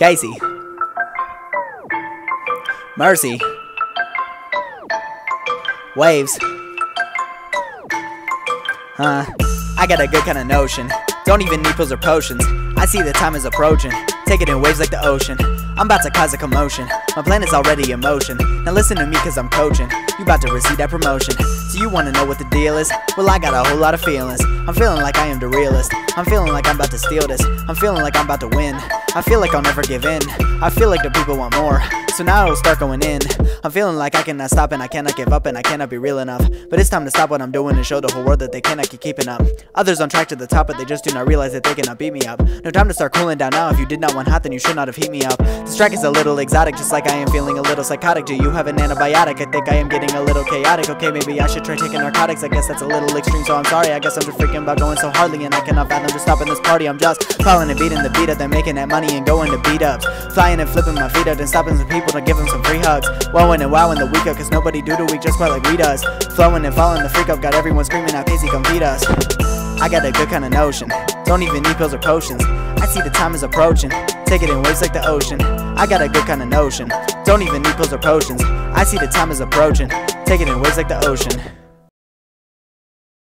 Casey, Mercy, Waves. I got a good kind of notion. Don't even need pills or potions. I see the time is approaching. Take it in waves like the ocean. I'm about to cause a commotion. My plan is already in motion. Now listen to me cause I'm coaching. You about to receive that promotion. So you wanna know what the deal is? Well, I got a whole lot of feelings. I'm feeling like I am the realist. I'm feeling like I'm about to steal this. I'm feeling like I'm about to win. I feel like I'll never give in. I feel like the people want more, so now I'll start going in. I'm feeling like I cannot stop and I cannot give up and I cannot be real enough. But it's time to stop what I'm doing and show the whole world that they cannot keep keeping up. Others on track to the top, but they just do not realize that they cannot beat me up. No time to start cooling down now. If you did not want hot, then you should not have heat me up. This track is a little exotic, just like I am feeling a little psychotic. Do you have an antibiotic? I think I am getting a little chaotic. Okay, maybe I should try taking narcotics. I guess that's a little extreme, so I'm sorry. I guess I'm just freaking about going so hardly, and I cannot fathom just stopping this party. I'm just following and beating the beat up, then making that money and going to beat ups. Flying and flipping my feet up, then stopping some people to give them some free hugs. Wowing and wowing the week up, cause nobody do the week just quite like we does. Flowing and falling the freak up, got everyone screaming out, Casey, come beat us. I got a good kind of notion. Don't even need pills or potions. I see the time is approaching. Take it in waves like the ocean. I got a good kind of notion. Don't even need pills or potions. I see the time is approaching. Take it in waves like the ocean.